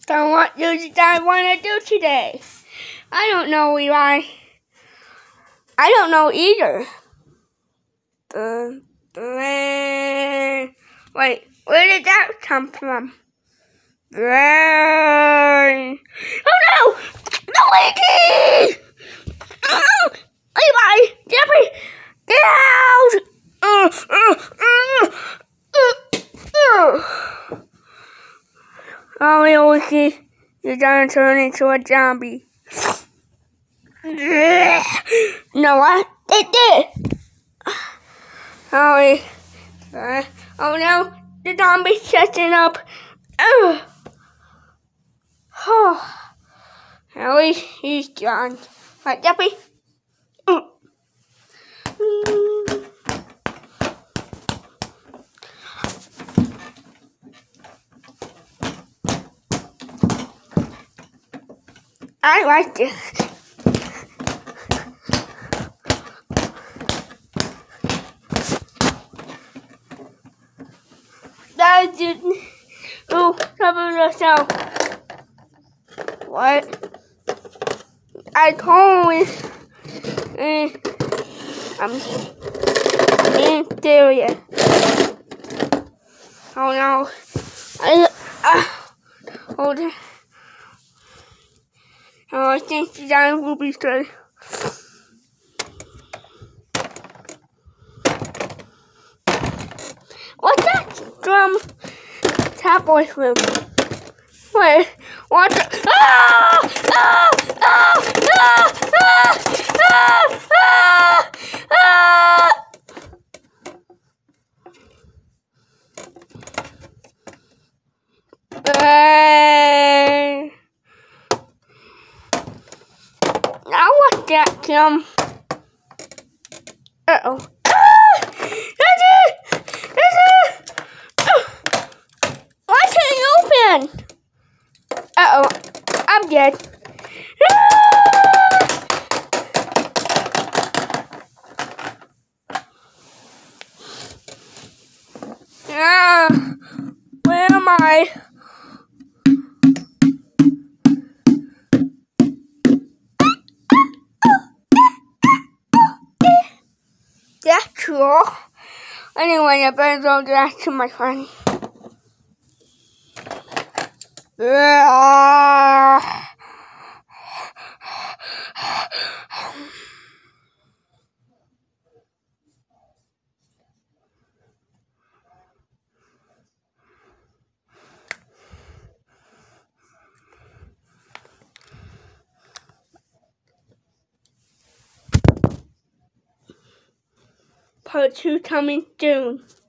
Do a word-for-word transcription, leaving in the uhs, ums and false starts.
So what do you guys want to do today? I don't know, Levi. I don't know either. Uh, uh, wait, where did that come from? Uh, oh no! The lady! Uh, Levi! Jeffrey! Get out! Uh, uh, uh, uh, uh. Oh, we always see you're gonna turn into a zombie. No, what? It did! Oh, we, uh, oh no, the zombie's catching up. Ugh. Oh, at least he's gone. Right, Jeffrey? Mm. Mm. I like this. That didn't. Oh, cover yourself. What? I told you. Uh, I'm being serious. Oh no. I. Uh, hold it. Oh, I think the giant will be straight. What's that drum tap voice room? Wait, what the? Ah! Ah! Ah! Ah! Ah! Ah! Ah! Ah! Uh, now what's that, Kim? Uh oh. Ah! That's it! That's it! Uh, why can't you open? Uh oh. I'm dead. Ah! Ah, where am I? That's cool. Anyway, I better go back to my friend. Part two coming soon.